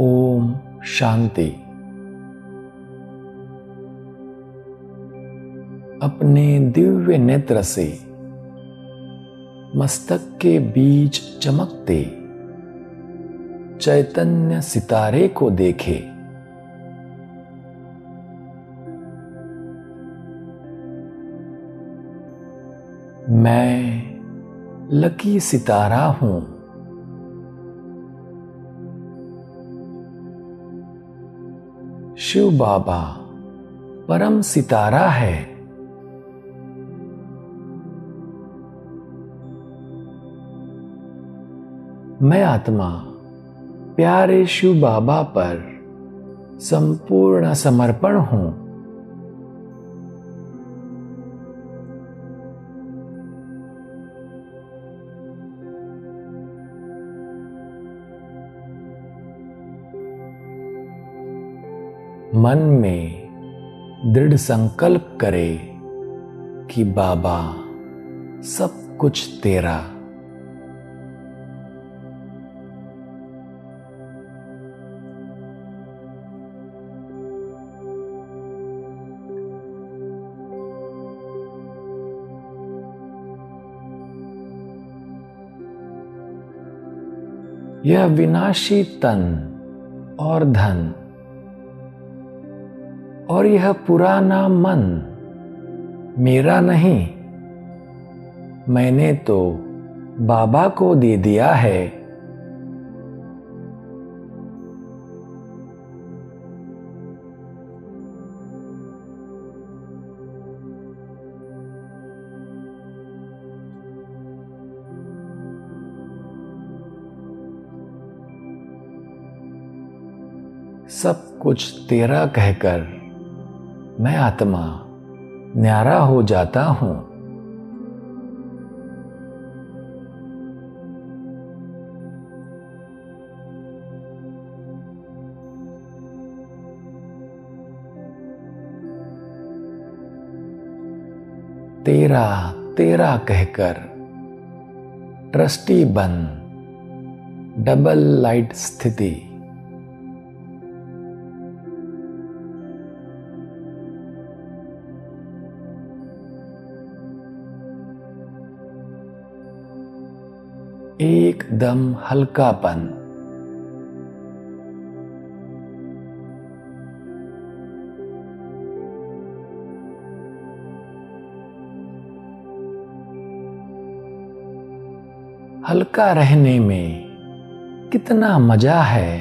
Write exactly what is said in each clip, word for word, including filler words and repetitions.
ओम शांति। अपने दिव्य नेत्र से मस्तक के बीच चमकते चैतन्य सितारे को देखे। मैं लकी सितारा हूं। शिव बाबा परम सितारा है। मैं आत्मा प्यारे शिव बाबा पर संपूर्ण समर्पण हूं। मन में दृढ़ संकल्प करे कि बाबा सब कुछ तेरा। यह विनाशी तन और धन और यह पुराना मन मेरा नहीं, मैंने तो बाबा को दे दिया है। सब कुछ तेरा कहकर मैं आत्मा न्यारा हो जाता हूं। तेरा तेरा कहकर ट्रस्टी बन डबल लाइट स्थिति। एकदम हल्कापन। हल्का रहने में कितना मजा है।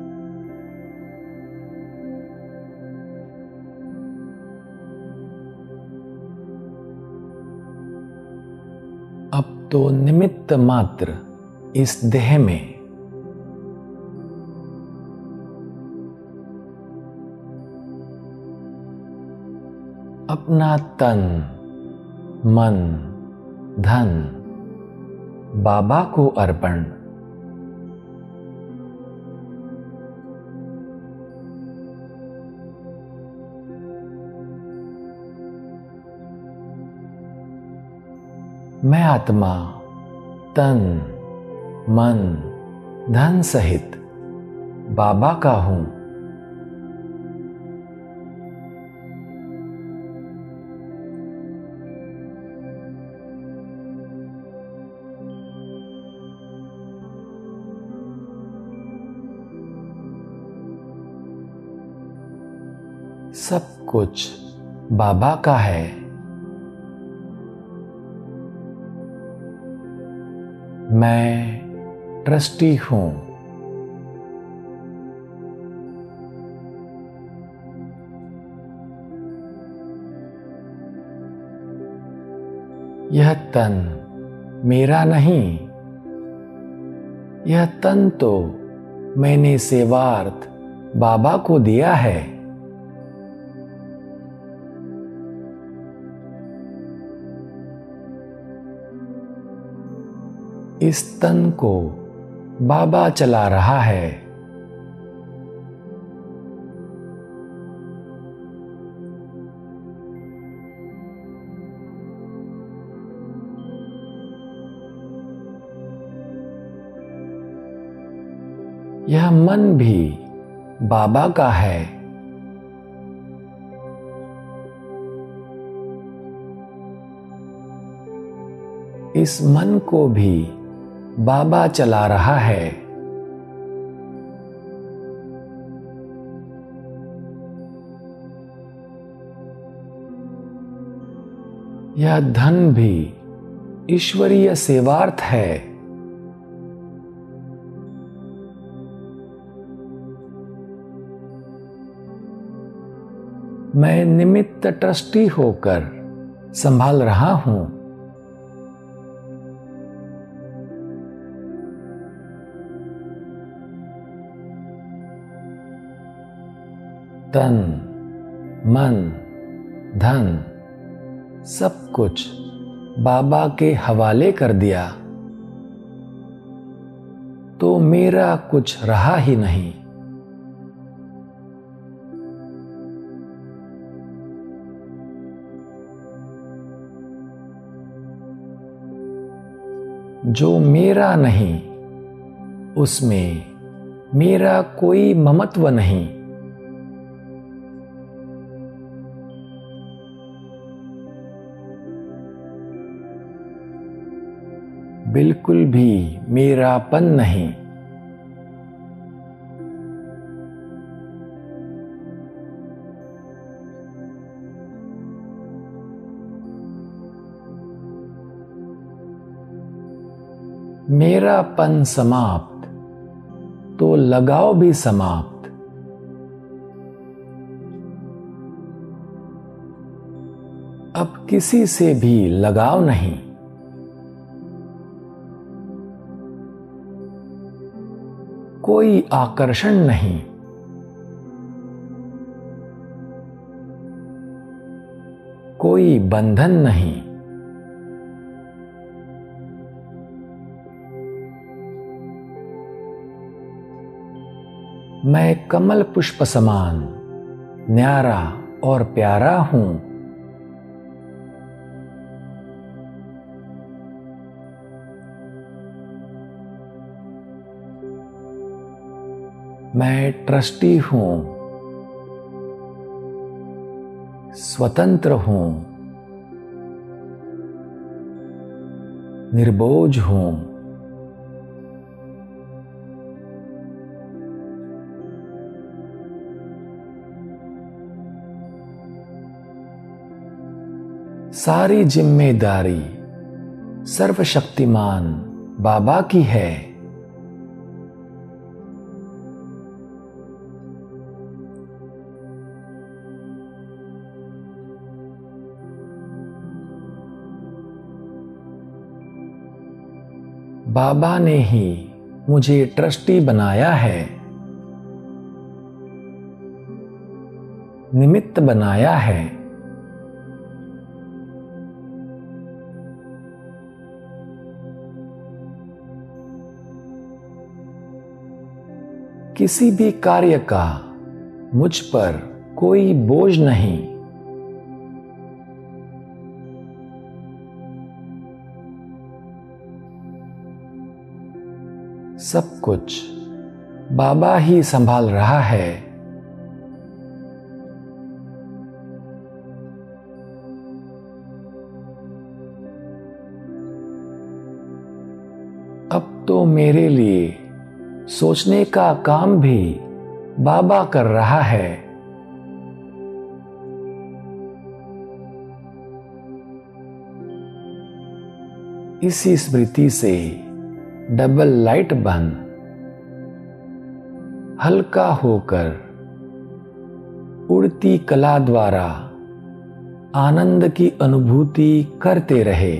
अब तो निमित्त मात्र इस देह में। अपना तन मन धन बाबा को अर्पण। मैं आत्मा तन मन धन सहित बाबा का हूं। सब कुछ बाबा का है। मैं ट्रस्टी हूं। यह तन मेरा नहीं, यह तन तो मैंने सेवार्थ बाबा को दिया है। इस तन को बाबा चला रहा है। यह मन भी बाबा का है। इस मन को भी बाबा चला रहा है। यह धन भी ईश्वरीय सेवार्थ है। मैं निमित्त ट्रस्टी होकर संभाल रहा हूं। तन, मन, धन सब कुछ बाबा के हवाले कर दिया तो मेरा कुछ रहा ही नहीं। जो मेरा नहीं उसमें मेरा कोई ममत्व नहीं। बिल्कुल भी मेरापन नहीं। मेरापन समाप्त तो लगाव भी समाप्त। अब किसी से भी लगाव नहीं। कोई आकर्षण नहीं। कोई बंधन नहीं। मैं कमल पुष्प समान न्यारा और प्यारा हूं। मैं ट्रस्टी हूं, स्वतंत्र हूं, निर्बोझ हूं। सारी जिम्मेदारी सर्वशक्तिमान बाबा की है। बाबा ने ही मुझे ट्रस्टी बनाया है, निमित्त बनाया है। किसी भी कार्य का मुझ पर कोई बोझ नहीं। सब कुछ बाबा ही संभाल रहा है। अब तो मेरे लिए सोचने का काम भी बाबा कर रहा है। इसी स्मृति से डबल लाइट बन हल्का होकर उड़ती कला द्वारा आनंद की अनुभूति करते रहे।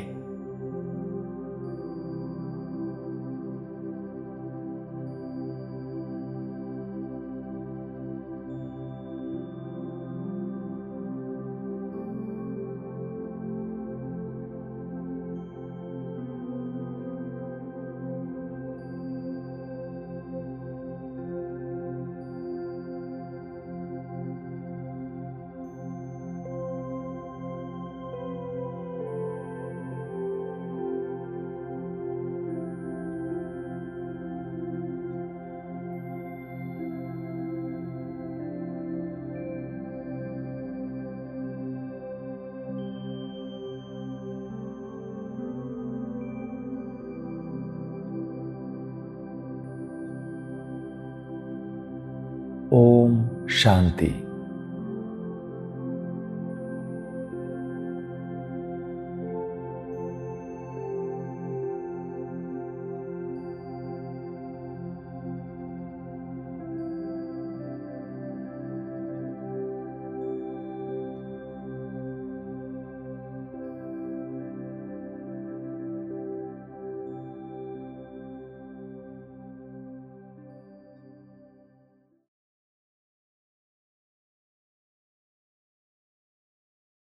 ओम शांति।